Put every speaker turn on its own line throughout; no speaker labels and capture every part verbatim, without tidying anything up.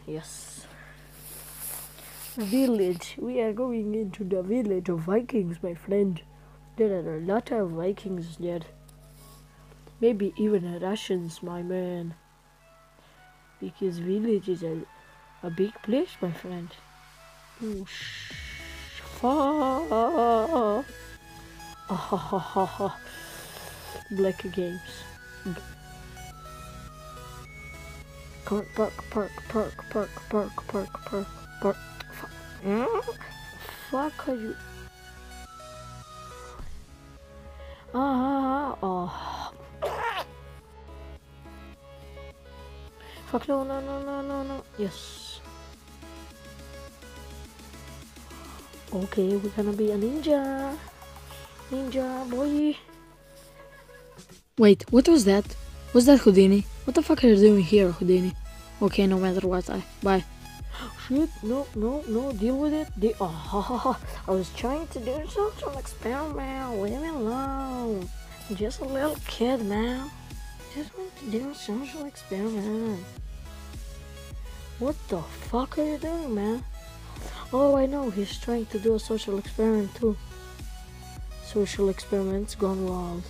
Yes. Village. We are going into the village of Vikings, my friend. There are a lot of Vikings there. Maybe even Russians, my man. Because village is a, a big place, my friend. Oh, sh fuck. Ah, ha, ha, ha, ha. Black games. Park, park, park, park, park, park, park, park, park. Fuck. Mm? Fuck are you? Ah, oh. Fuck, no, no, no, no, no, no. Yes. Okay, we're gonna be a ninja. Ninja, boy.
Wait, what was that? Was that Houdini? What the fuck are you doing here, Houdini? Okay, no matter what, I... Bye.
Shit, no, no, no, deal with it. De oh, ha, ha, ha. I was trying to do social experiment. Leave me alone. I'm just a little kid, man. Just want to do a social experiment. What the fuck are you doing, man? Oh, I know, he's trying to do a social experiment too. Social experiments gone wild.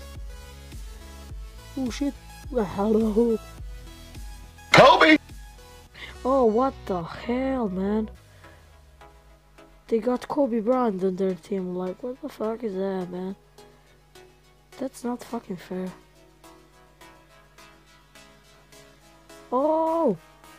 Oh shit. Hello.
Kobe!
Oh, what the hell, man? They got Kobe Bryant on their team. Like, what the fuck is that, man? That's not fucking fair. Oh!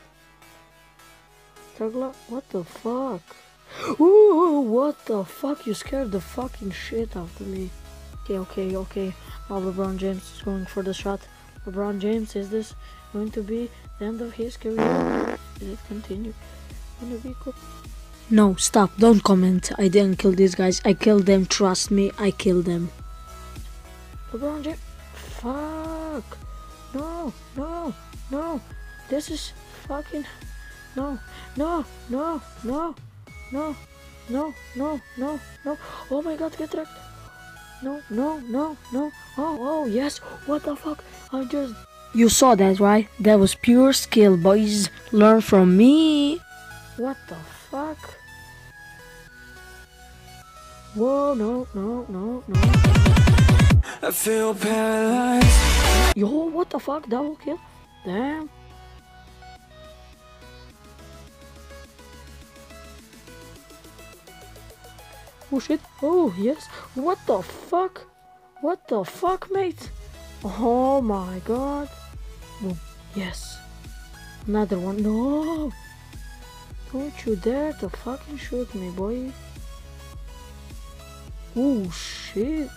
Tagla, what the fuck? Ooh, what the fuck? You scared the fucking shit out of me. Okay, okay, okay. Now LeBron James is going for the shot. LeBron James, is this going to be the end of his career? Is it continue? Gonna be cool?
No, stop, don't comment. I didn't kill these guys. I killed them, trust me, I killed them.
LeBron James. Fuck. No, no, no. This is fucking. No, no, no, no, no, no, no, no, no. Oh my god, get wrecked. No, no, no, no. Oh, oh, yes. What the fuck? I just.
You saw that, right? That was pure skill, boys. Learn from me.
What the fuck? Whoa, no, no, no, no.
I feel paralyzed.
Yo, what the fuck? Double kill? Damn. Oh shit. Oh, yes. What the fuck? What the fuck, mate? Oh my god. Boom. Yes. Another one. No. Don't you dare to fucking shoot me, boy. Oh shit.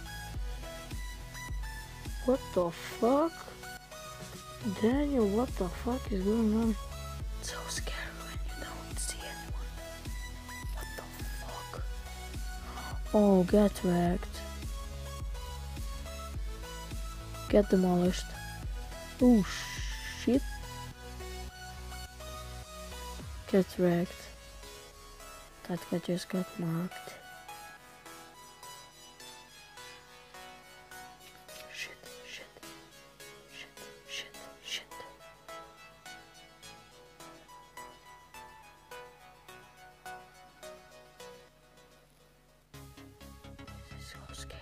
What the fuck? Daniel, what the fuck is going on?
It's so scary when you don't see anyone. What the fuck?
Oh, get wrecked. Get demolished. Oh shit. Get wrecked. That guy just got marked.
Shit, shit, shit, shit, shit. This is so scary.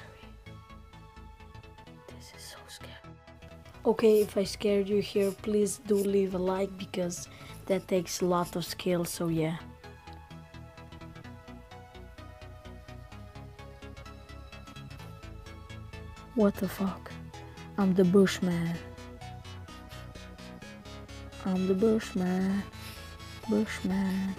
This is so scary.
Okay, if I scared you here, please do leave a like because that takes a lot of skill, so yeah. What the fuck? I'm the Bushman. I'm the Bushman. Bushman.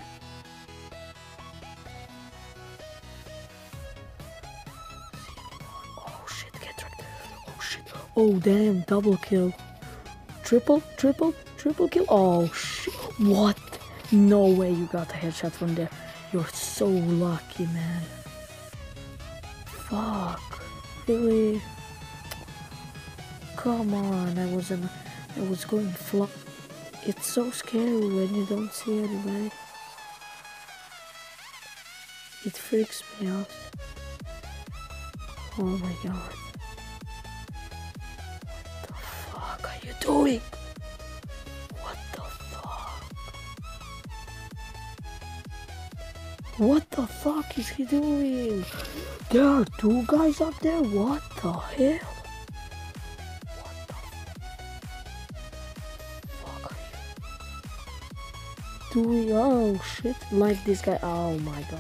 Oh shit, get wrecked. Oh shit. Oh damn, double kill. Triple, triple, triple kill. Oh shit. What? No way you got a headshot from there. You're so lucky, man. Fuck. Really? Come on, I was in, I was going flop. It's so scary when you don't see anybody. It freaks me out. Oh my god. What the fuck are you doing? What the fuck? What the fuck is he doing? There are two guys up there? What the hell? What the fuck are you doing? Oh shit, like this guy. Oh my god.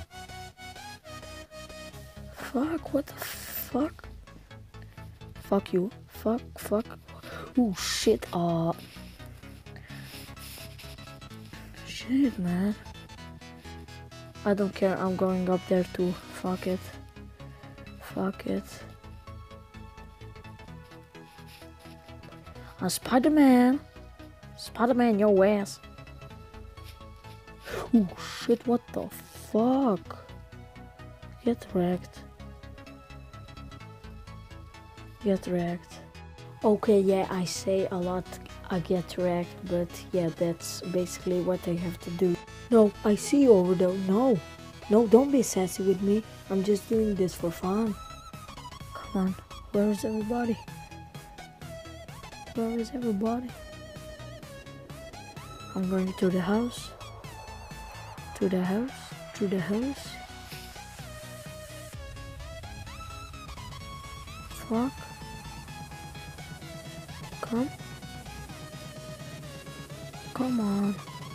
Fuck, what the fuck? Fuck you. Fuck, fuck. Oh shit, uh. Shit, man. I don't care, I'm going up there too. Fuck it. Fuck it. I'm Spider-Man. Spider-Man, your ass. Oh shit, what the fuck? Get wrecked. Get wrecked. Okay, yeah, I say a lot I get wrecked, but yeah, that's basically what I have to do. No, I see you over there. No, no, don't be sassy with me. I'm just doing this for fun. Come on, where is everybody? Where is everybody? I'm going to the house. To the house. To the house. Fuck. Come. Come on.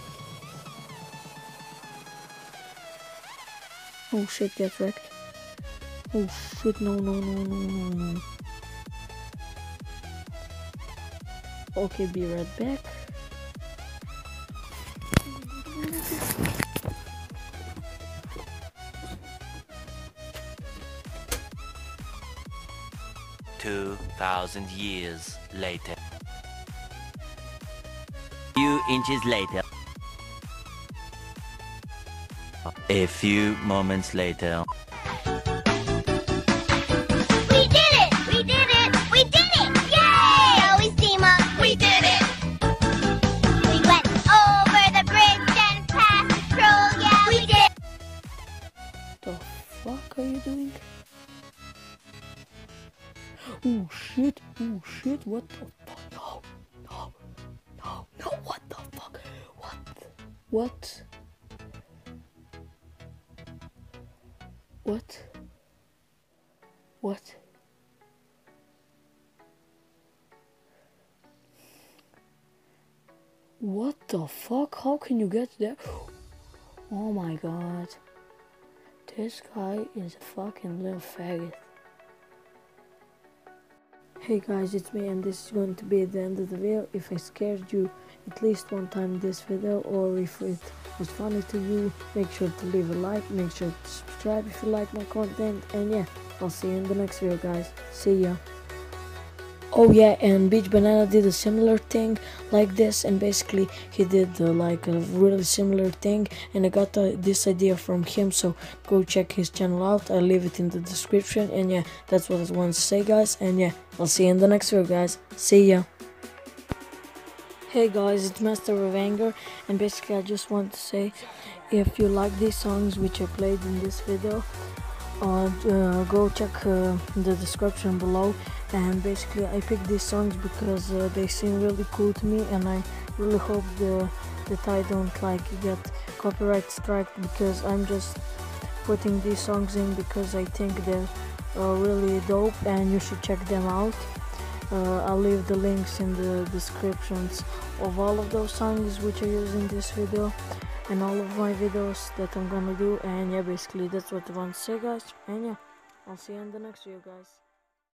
Oh shit, get wrecked. Oh shit, no, no, no, no, no, no. Okay, be right back.
Two thousand years later. Few inches later. A few moments later.
We did it! We did it! We did it! Yay! Always team up. We did it! We went over the bridge and past patrol. Yeah, we did.
The fuck are you doing? Oh shit! Oh shit! What the fuck? No! No! No! No! What the fuck? What? What? What? What? What the fuck? How can you get there? Oh my god. This guy is a fucking little faggot. Hey guys, it's me and this is going to be the end of the video. If I scared you at least one time in this video, or if it was funny to you, make sure to leave a like, make sure to subscribe if you like my content, and yeah, I'll see you in the next video guys. See ya. Oh yeah, and Beach Banana did a similar thing like this, and basically he did uh, like a really similar thing, and I got uh, this idea from him, so go check his channel out. I'll leave it in the description, and yeah, that's what I want to say guys, and yeah, I'll see you in the next video guys. See ya. Hey guys, it's Master of Anger, and basically I just want to say, if you like these songs which I played in this video, uh, uh, go check uh, the description below. And basically I picked these songs because uh, they seem really cool to me, and I really hope the, that I don't like get copyright strike, because I'm just putting these songs in because I think they're uh, really dope and you should check them out. Uh, I'll leave the links in the descriptions of all of those songs which I use in this video and all of my videos that I'm gonna do, and yeah, basically that's what I want to say guys, and yeah, I'll see you in the next video guys.